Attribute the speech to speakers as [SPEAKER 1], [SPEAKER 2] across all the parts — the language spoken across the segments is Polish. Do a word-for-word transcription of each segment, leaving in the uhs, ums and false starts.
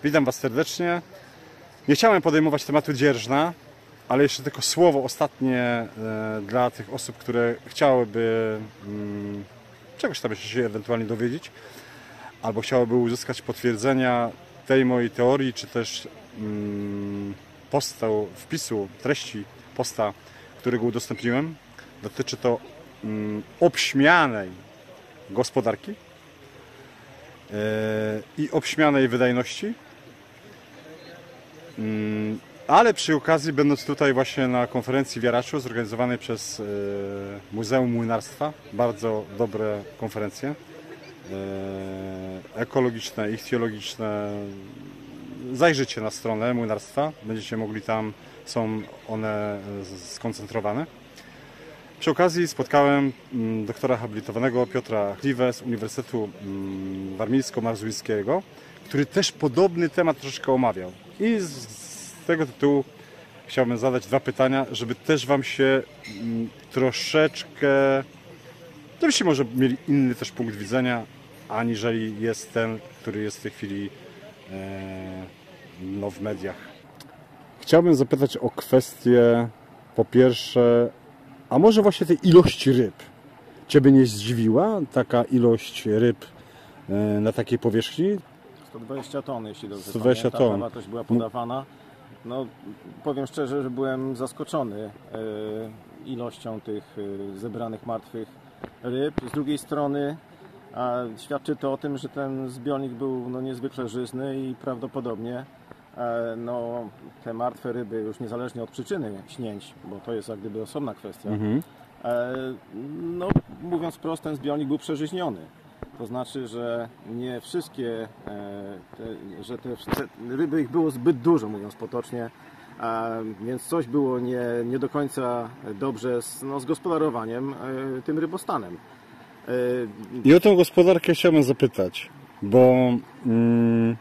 [SPEAKER 1] Witam Was serdecznie. Nie chciałem podejmować tematu dzierżna, ale jeszcze tylko słowo ostatnie e, dla tych osób, które chciałyby mm, czegoś tam jeszcze się ewentualnie dowiedzieć, albo chciałyby uzyskać potwierdzenia tej mojej teorii, czy też mm, posta, wpisu, treści posta, którego udostępniłem. Dotyczy to mm, obśmianej gospodarki yy, i obśmianej wydajności. Yy, ale przy okazji, będąc tutaj właśnie na konferencji w Jaraczu zorganizowanej przez yy, Muzeum Młynarstwa, bardzo dobre konferencje yy, ekologiczne, ichtiologiczne. Zajrzyjcie na stronę Młynarstwa, będziecie mogli tam, są one skoncentrowane. Przy okazji spotkałem doktora habilitowanego Piotra Kliwę z Uniwersytetu Warmińsko-Mazuryckiego, który też podobny temat troszeczkę omawiał. I z tego tytułu chciałbym zadać dwa pytania, żeby też Wam się troszeczkę, żebyście może mieli inny też punkt widzenia, aniżeli jest ten, który jest w tej chwili no, w mediach. Chciałbym zapytać o kwestię, po pierwsze, a może właśnie tej ilości ryb. Ciebie nie zdziwiła taka ilość ryb na takiej powierzchni?
[SPEAKER 2] sto dwadzieścia ton, jeśli dobrze
[SPEAKER 1] sto dwadzieścia
[SPEAKER 2] pamiętam.
[SPEAKER 1] ton.
[SPEAKER 2] Ta wartość była podawana. No, powiem szczerze, że byłem zaskoczony ilością tych zebranych martwych ryb. Z drugiej strony a świadczy to o tym, że ten zbiornik był no, niezwykle żyzny i prawdopodobnie no, te martwe ryby, już niezależnie od przyczyny śnięć, bo to jest jak gdyby osobna kwestia, mhm. no, mówiąc wprost, ten zbiornik był przeżyźniony. To znaczy, że nie wszystkie, te, że te, te ryby, ich było zbyt dużo, mówiąc potocznie, więc coś było nie, nie do końca dobrze z, no, z gospodarowaniem tym rybostanem.
[SPEAKER 1] I o tą gospodarkę chciałbym zapytać, bo mm,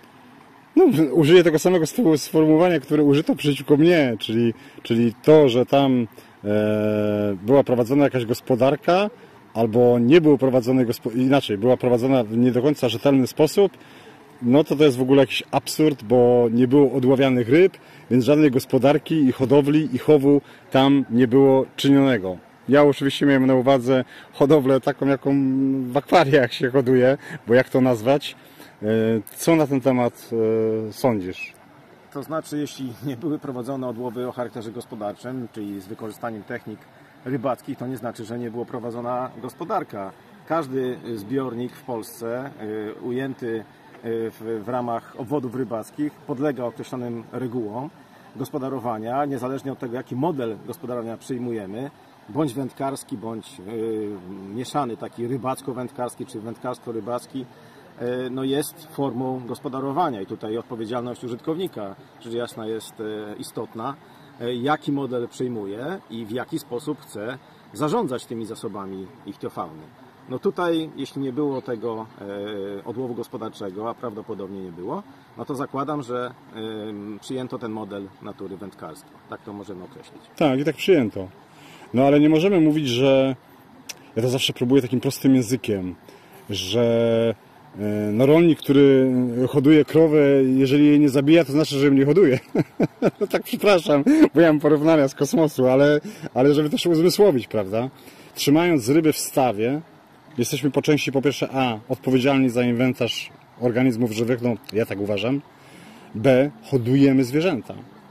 [SPEAKER 1] no, użyję tego samego sformułowania, które użyto przeciwko mnie, czyli, czyli to, że tam e, była prowadzona jakaś gospodarka, albo nie było prowadzonej, inaczej, była prowadzona w nie do końca rzetelny sposób, no to to jest w ogóle jakiś absurd, bo nie było odławianych ryb, więc żadnej gospodarki i hodowli i chowu tam nie było czynionego. Ja oczywiście miałem na uwadze hodowlę taką, jaką w akwariach się hoduje, bo jak to nazwać? Co na ten temat sądzisz?
[SPEAKER 2] To znaczy, jeśli nie były prowadzone odłowy o charakterze gospodarczym, czyli z wykorzystaniem technik rybackich, to nie znaczy, że nie była prowadzona gospodarka. Każdy zbiornik w Polsce ujęty w, w ramach obwodów rybackich podlega określonym regułom gospodarowania, niezależnie od tego, jaki model gospodarowania przyjmujemy, bądź wędkarski, bądź yy, mieszany, taki rybacko-wędkarski, czy wędkarsko-rybacki, yy, no jest formą gospodarowania i tutaj odpowiedzialność użytkownika, rzecz jasna, jest yy, istotna, yy, jaki model przyjmuje i w jaki sposób chce zarządzać tymi zasobami ichtiofauny. No tutaj, jeśli nie było tego yy, odłowu gospodarczego, a prawdopodobnie nie było, no to zakładam, że yy, przyjęto ten model natury wędkarskiej. Tak to możemy określić.
[SPEAKER 1] Tak, i tak przyjęto. No ale nie możemy mówić, że ja to zawsze próbuję takim prostym językiem, że no rolnik, który hoduje krowę, jeżeli jej nie zabija, to znaczy, że ją nie hoduje. No tak, przepraszam, bo ja mam porównania z kosmosu, ale, ale żeby też uzmysłowić, prawda? Trzymając ryby w stawie, jesteśmy po części po pierwsze a. odpowiedzialni za inwentarz organizmów żywych, no ja tak uważam, b. hodujemy zwierzęta.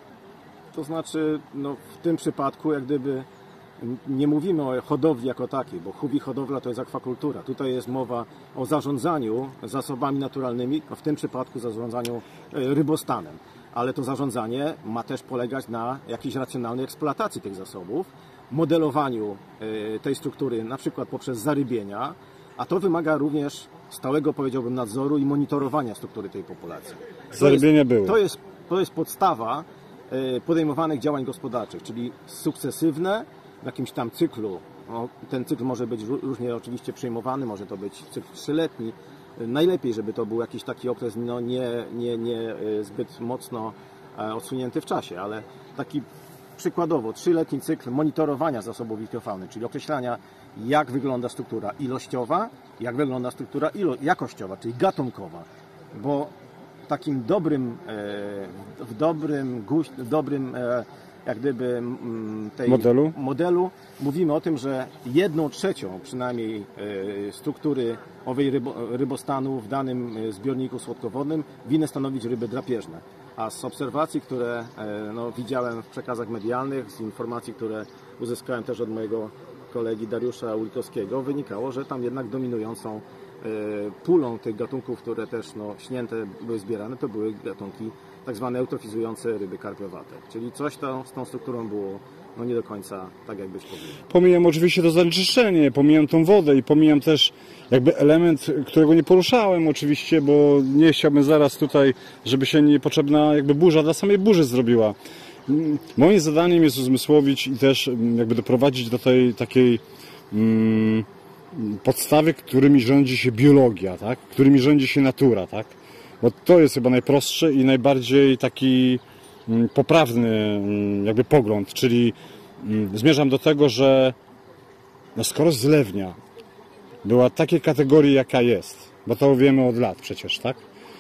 [SPEAKER 2] To znaczy, no w tym przypadku jak gdyby nie mówimy o hodowli jako takiej, bo chów i hodowla to jest akwakultura. Tutaj jest mowa o zarządzaniu zasobami naturalnymi, a w tym przypadku zarządzaniu rybostanem. Ale to zarządzanie ma też polegać na jakiejś racjonalnej eksploatacji tych zasobów, modelowaniu tej struktury na przykład poprzez zarybienia, a to wymaga również stałego, powiedziałbym, nadzoru i monitorowania struktury tej populacji.
[SPEAKER 1] Zarybienia były.
[SPEAKER 2] To jest, to jest podstawa podejmowanych działań gospodarczych, czyli sukcesywne w jakimś tam cyklu. No, ten cykl może być różnie oczywiście przyjmowany, może to być cykl trzyletni. Najlepiej, żeby to był jakiś taki okres no, nie, nie, nie zbyt mocno odsunięty w czasie, ale taki przykładowo trzyletni cykl monitorowania zasobów ichtiofauny, czyli określania, jak wygląda struktura ilościowa, jak wygląda struktura ilo- jakościowa, czyli gatunkowa. Bo takim dobrym, w dobrym, w dobrym jak gdyby tej
[SPEAKER 1] modelu?
[SPEAKER 2] modelu mówimy o tym, że jedną trzecią przynajmniej struktury owej rybo, rybostanu w danym zbiorniku słodkowodnym winny stanowić ryby drapieżne. A z obserwacji, które no, widziałem w przekazach medialnych, z informacji, które uzyskałem też od mojego kolegi Dariusza Ulikowskiego, wynikało, że tam jednak dominującą pulą tych gatunków, które też no, śnięte były zbierane, to były gatunki tak zwane eutrofizujące ryby karpiowate. Czyli coś to z tą strukturą było no, nie do końca tak, jak być powinno.
[SPEAKER 1] Pomijam oczywiście to zanieczyszczenie, pomijam tą wodę i pomijam też jakby element, którego nie poruszałem oczywiście, bo nie chciałbym zaraz tutaj, żeby się niepotrzebna jakby burza dla samej burzy zrobiła. Moim zadaniem jest uzmysłowić i też jakby doprowadzić do tej takiej mm, podstawy, którymi rządzi się biologia, tak? Którymi rządzi się natura, tak? Bo to jest chyba najprostszy i najbardziej taki mm, poprawny mm, jakby pogląd, czyli mm, zmierzam do tego, że no skoro zlewnia była takiej kategorii, jaka jest, bo to wiemy od lat przecież, tak?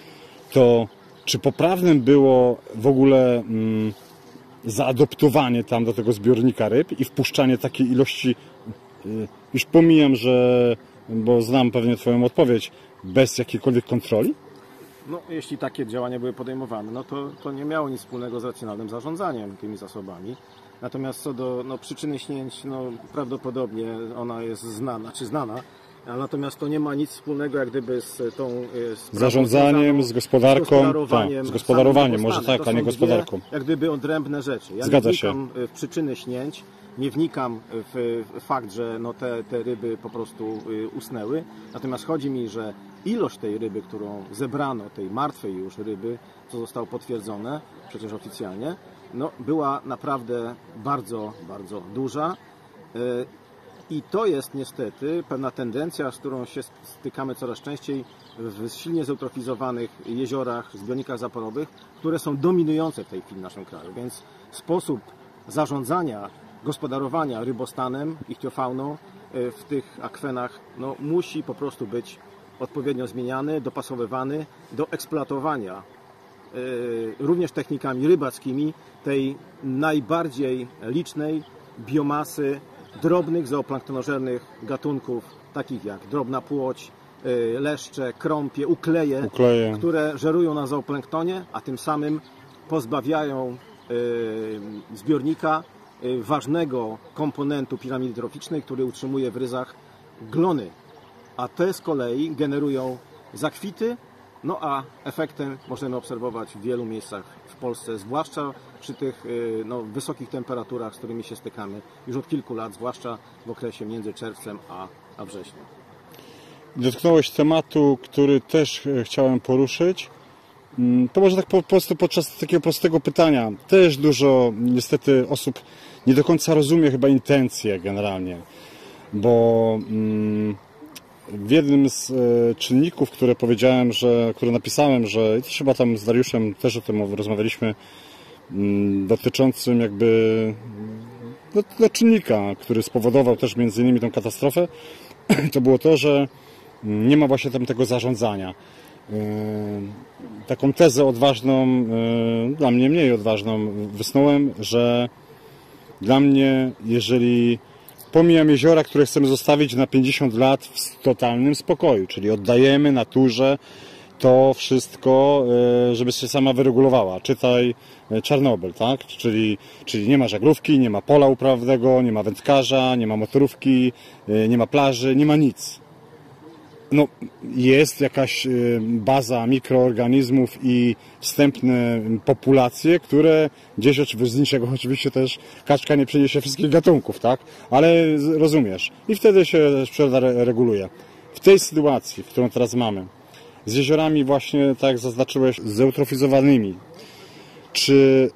[SPEAKER 1] To czy poprawnym było w ogóle mm, zaadoptowanie tam do tego zbiornika ryb i wpuszczanie takiej ilości, już pomijam, że, bo znam pewnie Twoją odpowiedź, bez jakiejkolwiek kontroli?
[SPEAKER 2] No, jeśli takie działania były podejmowane, no to, to nie miało nic wspólnego z racjonalnym zarządzaniem tymi zasobami. Natomiast co do no, przyczyny śnięć, no, prawdopodobnie ona jest znana, czy znana, natomiast to nie ma nic wspólnego jak gdyby z tą z
[SPEAKER 1] zarządzaniem, z gospodarką,
[SPEAKER 2] z gospodarowaniem,
[SPEAKER 1] tak, z gospodarowaniem może tak, a nie gospodarką.
[SPEAKER 2] Dwie, jak gdyby odrębne rzeczy. Ja
[SPEAKER 1] Zgadza
[SPEAKER 2] nie
[SPEAKER 1] się.
[SPEAKER 2] wnikam w przyczyny śnięć, nie wnikam w fakt, że no te, te ryby po prostu usnęły. Natomiast chodzi mi, że ilość tej ryby, którą zebrano, tej martwej już ryby, co zostało potwierdzone przecież oficjalnie, no była naprawdę bardzo, bardzo duża. I to jest niestety pewna tendencja, z którą się stykamy coraz częściej w silnie zeutrofizowanych jeziorach, zbiornikach zaporowych, które są dominujące w tej chwili w naszym kraju. Więc sposób zarządzania, gospodarowania rybostanem, ichtiofauną w tych akwenach no, musi po prostu być odpowiednio zmieniany, dopasowywany do eksploatowania również technikami rybackimi tej najbardziej licznej biomasy drobnych zooplanktonożernych gatunków, takich jak drobna płoć, leszcze, krąpie, ukleje,
[SPEAKER 1] ukleje,
[SPEAKER 2] które żerują na zooplanktonie, a tym samym pozbawiają zbiornika ważnego komponentu piramidy troficznej, który utrzymuje w ryzach glony. A te z kolei generują zakwity, no a efektem możemy obserwować w wielu miejscach w Polsce, zwłaszcza przy tych no, wysokich temperaturach, z którymi się stykamy już od kilku lat, zwłaszcza w okresie między czerwcem a, a wrześniem.
[SPEAKER 1] Dotknąłeś tematu, który też chciałem poruszyć. To może tak po prostu podczas takiego prostego pytania. Też dużo niestety osób nie do końca rozumie chyba intencje generalnie, bo mm, w jednym z e, czynników, które powiedziałem, że, które napisałem, że i też chyba tam z Dariuszem też o tym rozmawialiśmy, m, dotyczącym jakby do, do czynnika, który spowodował też między innymi tą katastrofę, to było to, że nie ma właśnie tam tego zarządzania. E, taką tezę odważną, e, dla mnie mniej odważną, wysnułem, że dla mnie, jeżeli pomijam jeziora, które chcemy zostawić na pięćdziesiąt lat w totalnym spokoju, czyli oddajemy naturze to wszystko, żeby się sama wyregulowała. Czytaj Czarnobyl, tak? Czyli, czyli nie ma żaglówki, nie ma pola uprawnego, nie ma wędkarza, nie ma motorówki, nie ma plaży, nie ma nic. No, jest jakaś baza mikroorganizmów i wstępne populacje, które gdzieś z niczego oczywiście też kaczka nie przyniesie wszystkich gatunków, tak? Ale rozumiesz. I wtedy się przyroda reguluje. W tej sytuacji, w którą teraz mamy, z jeziorami właśnie, tak jak zaznaczyłeś, zeutrofizowanymi, czy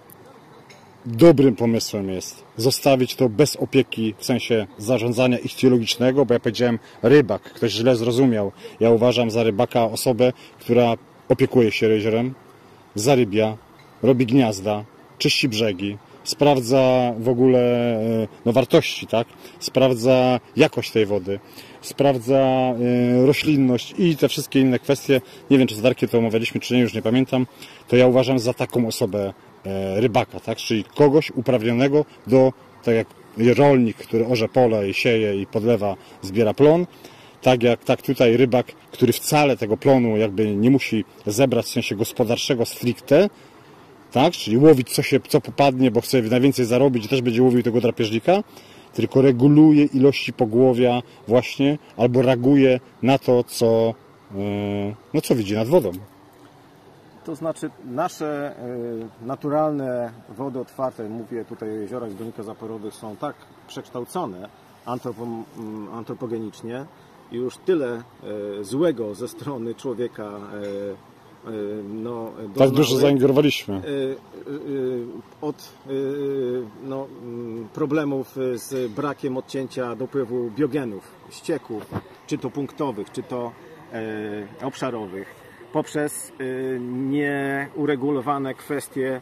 [SPEAKER 1] dobrym pomysłem jest zostawić to bez opieki w sensie zarządzania ichtiologicznego, bo ja powiedziałem rybak, ktoś źle zrozumiał. Ja uważam za rybaka osobę, która opiekuje się jeziorem, zarybia, robi gniazda, czyści brzegi, sprawdza w ogóle no, wartości, tak? Sprawdza jakość tej wody, sprawdza roślinność i te wszystkie inne kwestie. Nie wiem, czy z Darkiem to omawialiśmy, czy nie, już nie pamiętam. To ja uważam za taką osobę rybaka, tak? Czyli kogoś uprawnionego do, tak jak rolnik, który orze pole i sieje i podlewa, zbiera plon. Tak jak tak tutaj rybak, który wcale tego plonu jakby nie musi zebrać w sensie gospodarczego stricte, tak? Czyli łowić co się, co popadnie, bo chce najwięcej zarobić i też będzie łowił tego drapieżnika, tylko reguluje ilości pogłowia właśnie, albo reaguje na to, co, no, co widzi nad wodą.
[SPEAKER 2] To znaczy nasze naturalne wody otwarte, mówię tutaj o jeziorach zbiornikowo-zaporowych, są tak przekształcone antropogenicznie i już tyle złego ze strony człowieka no,
[SPEAKER 1] tak dużo zaingerowaliśmy.
[SPEAKER 2] Od no, problemów z brakiem odcięcia dopływu biogenów, ścieków, czy to punktowych, czy to obszarowych, poprzez nieuregulowane kwestie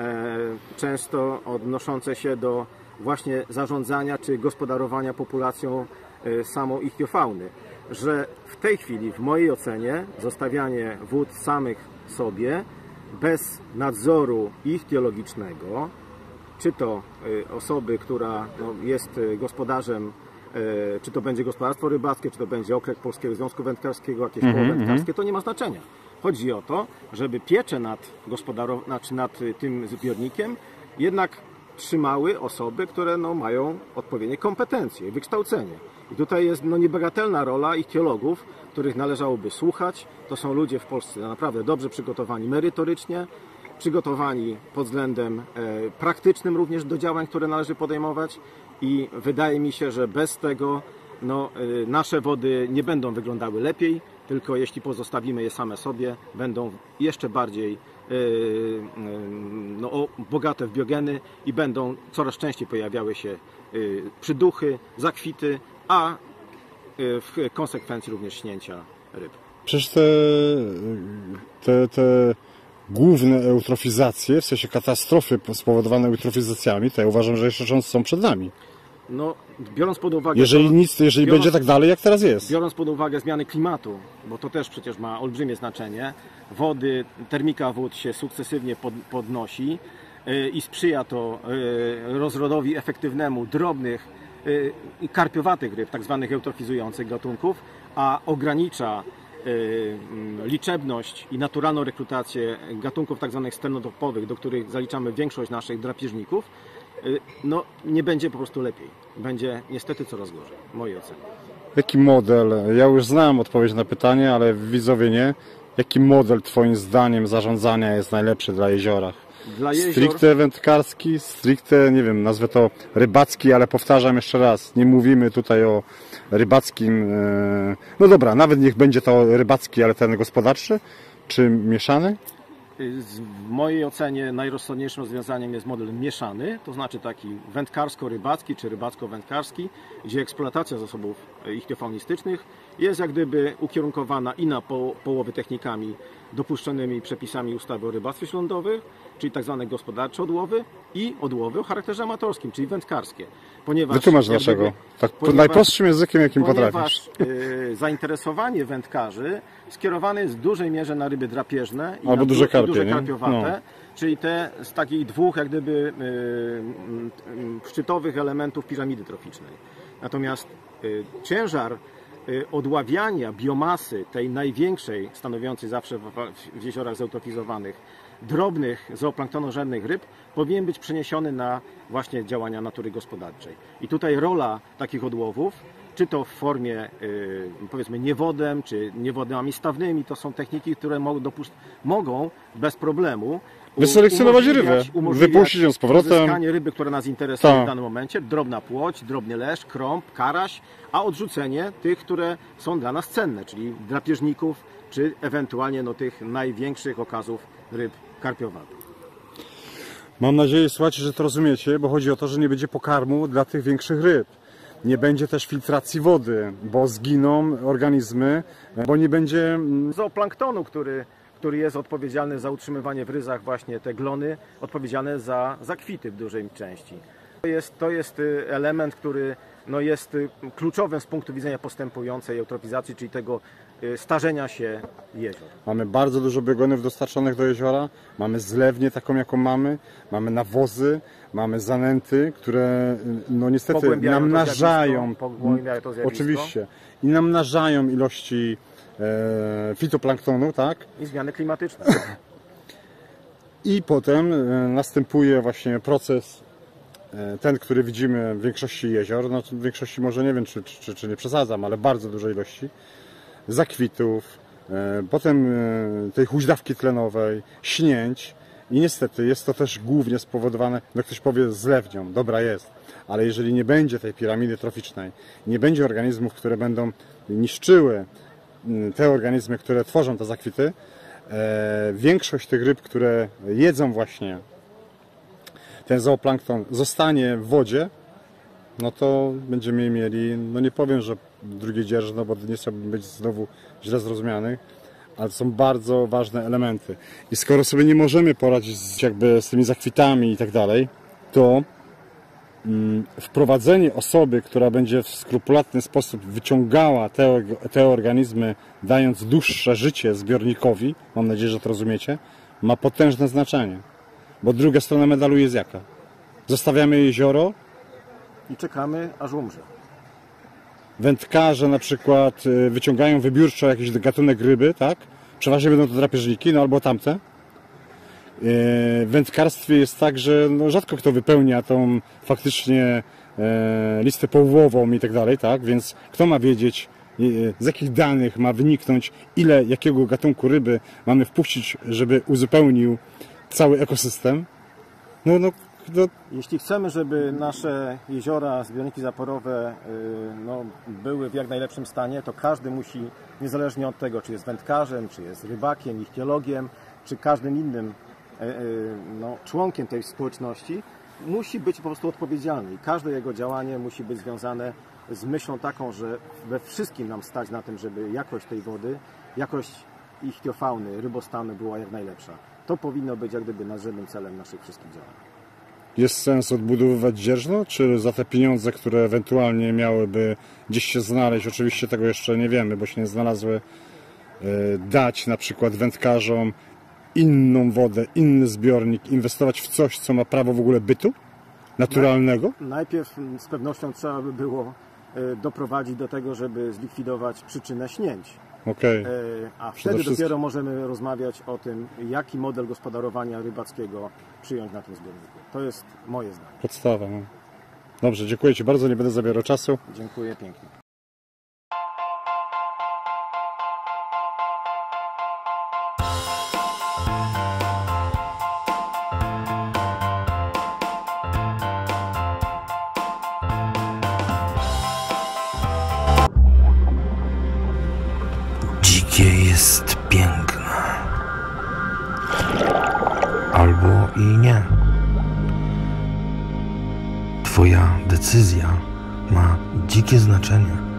[SPEAKER 2] często odnoszące się do właśnie zarządzania czy gospodarowania populacją samą ichtiofauny, że w tej chwili w mojej ocenie zostawianie wód samych sobie bez nadzoru ichtiologicznego, czy to osoby, która no, jest gospodarzem, czy to będzie gospodarstwo rybackie, czy to będzie okręg Polskiego Związku Wędkarskiego, jakieś koło
[SPEAKER 1] mm-hmm.
[SPEAKER 2] wędkarskie, to nie ma znaczenia. Chodzi o to, żeby piecze nad, gospodarow- znaczy nad tym zbiornikiem jednak trzymały osoby, które no, mają odpowiednie kompetencje, wykształcenie. I tutaj jest no, niebagatelna rola ichtiologów, których należałoby słuchać. To są ludzie w Polsce naprawdę dobrze przygotowani merytorycznie, przygotowani pod względem e, praktycznym również do działań, które należy podejmować i wydaje mi się, że bez tego no, e, nasze wody nie będą wyglądały lepiej, tylko jeśli pozostawimy je same sobie, będą jeszcze bardziej e, e, no, bogate w biogeny i będą coraz częściej pojawiały się e, przyduchy, zakwity, a e, w konsekwencji również śnięcia ryb.
[SPEAKER 1] Przecież te, te, te główne eutrofizacje, w sensie katastrofy spowodowane eutrofizacjami, to ja uważam, że jeszcze są przed nami.
[SPEAKER 2] No, biorąc pod uwagę...
[SPEAKER 1] Jeżeli
[SPEAKER 2] to,
[SPEAKER 1] nic, jeżeli
[SPEAKER 2] biorąc,
[SPEAKER 1] będzie tak dalej, jak teraz jest.
[SPEAKER 2] Biorąc pod uwagę zmiany klimatu, bo to też przecież ma olbrzymie znaczenie, wody, termika wód się sukcesywnie pod, podnosi yy, i sprzyja to yy, rozrodowi efektywnemu drobnych yy, i karpiowatych ryb, tak zwanych eutrofizujących gatunków, a ogranicza liczebność i naturalną rekrutację gatunków tak zwanych sternotopowych, do których zaliczamy większość naszych drapieżników, no nie będzie po prostu lepiej. Będzie niestety coraz gorzej, w mojej ocenie.
[SPEAKER 1] Jaki model, ja już znałem odpowiedź na pytanie, ale widzowie nie, jaki model twoim zdaniem zarządzania jest najlepszy dla jeziora?
[SPEAKER 2] Dla jezior...
[SPEAKER 1] Stricte wędkarski, stricte, nie wiem, nazwę to rybacki, ale powtarzam jeszcze raz, nie mówimy tutaj o rybackim, no dobra, nawet niech będzie to rybacki, ale ten gospodarczy, czy mieszany?
[SPEAKER 2] W mojej ocenie najrozsądniejszym rozwiązaniem jest model mieszany, to znaczy taki wędkarsko-rybacki czy rybacko-wędkarski, gdzie eksploatacja zasobów ichtiofaunistycznych jest jak gdyby ukierunkowana i na po, połowy technikami dopuszczonymi przepisami ustawy o rybactwie śródlądowym, czyli tak zwane gospodarcze odłowy i odłowy o charakterze amatorskim, czyli wędkarskie. Ponieważ,
[SPEAKER 1] Wytłumacz dlaczego. Gdyby, tak ponieważ, najprostszym językiem, jakim
[SPEAKER 2] ponieważ,
[SPEAKER 1] potrafisz.
[SPEAKER 2] Yy, zainteresowanie wędkarzy skierowane jest w dużej mierze na ryby drapieżne i
[SPEAKER 1] albo
[SPEAKER 2] na
[SPEAKER 1] duże karpie,
[SPEAKER 2] duże
[SPEAKER 1] nie?
[SPEAKER 2] karpiowate,
[SPEAKER 1] No.
[SPEAKER 2] czyli te z takich dwóch jak gdyby yy, yy, szczytowych elementów piramidy troficznej. Natomiast yy, ciężar yy, odławiania biomasy, tej największej, stanowiącej zawsze w, w jeziorach zeutrofizowanych, drobnych zooplanktonożernych ryb, powinien być przeniesiony na właśnie działania natury gospodarczej. I tutaj rola takich odłowów, czy to w formie yy, powiedzmy niewodem, czy niewodami stawnymi, to są techniki, które mogą, dopuszcz- mogą bez problemu
[SPEAKER 1] wyselekcjonować rybę, wypuścić ją z powrotem.
[SPEAKER 2] Uzyskanie ryby, która nas interesuje
[SPEAKER 1] Ta.
[SPEAKER 2] w danym momencie, drobna płoć, drobny leszcz, krąb, karaś, a odrzucenie tych, które są dla nas cenne, czyli drapieżników, czy ewentualnie no, tych największych okazów ryb karpiowatych.
[SPEAKER 1] Mam nadzieję, słuchajcie, że to rozumiecie, bo chodzi o to, że nie będzie pokarmu dla tych większych ryb. Nie będzie też filtracji wody, bo zginą organizmy, bo nie będzie...
[SPEAKER 2] Zooplanktonu, który, który jest odpowiedzialny za utrzymywanie w ryzach właśnie te glony, odpowiedzialne za zakwity w dużej części. To jest, to jest element, który no jest kluczowym z punktu widzenia postępującej eutrofizacji, czyli tego starzenia się jezior.
[SPEAKER 1] Mamy bardzo dużo biegonów dostarczonych do jeziora, mamy zlewnię taką, jaką mamy, mamy nawozy, mamy zanęty, które no niestety namnażają,
[SPEAKER 2] to zjawisko.
[SPEAKER 1] Oczywiście, i namnażają ilości e, fitoplanktonu, tak?
[SPEAKER 2] I zmiany klimatyczne.
[SPEAKER 1] I potem e, następuje właśnie proces, e, ten, który widzimy w większości jezior, no w większości może nie wiem, czy, czy, czy nie przesadzam, ale bardzo dużej ilości, zakwitów, e, potem e, tej huźdawki tlenowej, śnięć i niestety jest to też głównie spowodowane, no ktoś powie zlewnią, dobra jest, ale jeżeli nie będzie tej piramidy troficznej, nie będzie organizmów, które będą niszczyły te organizmy, które tworzą te zakwity, e, większość tych ryb, które jedzą właśnie ten zooplankton, zostanie w wodzie, no to będziemy mieli, no nie powiem, że drugie dzierżno, bo nie chciałbym być znowu źle zrozumiany, ale to są bardzo ważne elementy. I skoro sobie nie możemy poradzić z, jakby z tymi zakwitami i tak dalej, to mm, wprowadzenie osoby, która będzie w skrupulatny sposób wyciągała te, te organizmy, dając dłuższe życie zbiornikowi, mam nadzieję, że to rozumiecie, ma potężne znaczenie. Bo druga strona medalu jest jaka? Zostawiamy jezioro
[SPEAKER 2] i czekamy, aż umrze.
[SPEAKER 1] Wędkarze na przykład wyciągają wybiórczo jakiś gatunek ryby, tak? Przeważnie będą to drapieżniki, no albo tamte. W wędkarstwie jest tak, że no rzadko kto wypełnia tą faktycznie listę połowową i tak dalej, tak? Więc kto ma wiedzieć, z jakich danych ma wyniknąć, ile jakiego gatunku ryby mamy wpuścić, żeby uzupełnił cały ekosystem? No, no, no.
[SPEAKER 2] Jeśli chcemy, żeby nasze jeziora, zbiorniki zaporowe no, były w jak najlepszym stanie, to każdy musi, niezależnie od tego, czy jest wędkarzem, czy jest rybakiem, ichtiologiem, czy każdym innym no, członkiem tej społeczności, musi być po prostu odpowiedzialny. I każde jego działanie musi być związane z myślą taką, że we wszystkim nam stać na tym, żeby jakość tej wody, jakość ichtiofauny, rybostanu była jak najlepsza. To powinno być jak gdyby nadrzędnym celem naszych wszystkich działań.
[SPEAKER 1] Jest sens odbudowywać dzierżno, czy za te pieniądze, które ewentualnie miałyby gdzieś się znaleźć, oczywiście tego jeszcze nie wiemy, bo się nie znalazły, dać na przykład wędkarzom inną wodę, inny zbiornik, inwestować w coś, co ma prawo w ogóle bytu naturalnego?
[SPEAKER 2] Najpierw z pewnością trzeba by było doprowadzić do tego, żeby zlikwidować przyczynę śnięć.
[SPEAKER 1] Okay.
[SPEAKER 2] A wtedy wszystkim dopiero możemy rozmawiać o tym, jaki model gospodarowania rybackiego przyjąć na tym zbiorniku. To jest moje zdanie.
[SPEAKER 1] Podstawa. No. Dobrze, dziękuję Ci bardzo, nie będę zabierał czasu.
[SPEAKER 2] Dziękuję pięknie.
[SPEAKER 3] Dzikie jest piękne. Albo i nie. Twoja decyzja ma dzikie znaczenie.